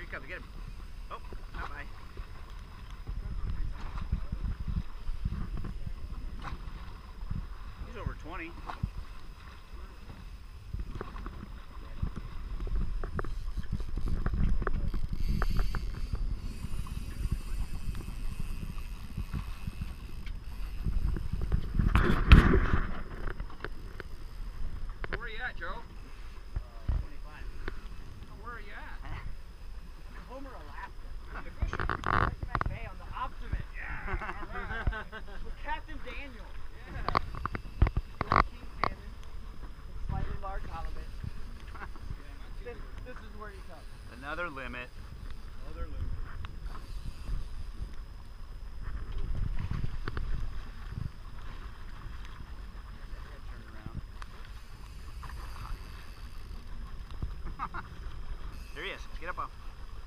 he comes. Get him. Oh, bye-bye. He's over 20. Where are you at, Joe? 25. Where are you at? Homer, Alaska. The fishing. Back Bay on the optimist. Yeah, alright. With Captain Daniel. Yeah. Little king salmon. Slightly large halibut. Yeah, not too big. This is where you come. Another limit. Another limit. Turn around. There he is. Let's get up on.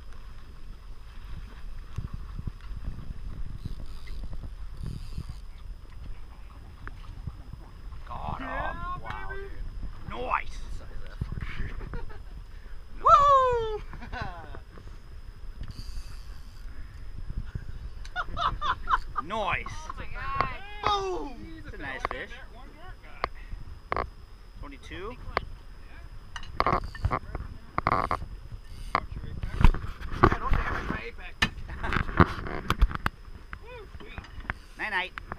Got him. Yeah, Wow, baby. dude. Nice. Woo! Nice. Oh my god. Boom. He's It's a nice dog, fish. that one dark guy. 22. Yeah, don't damage my apex. Woo, sweet. Night night.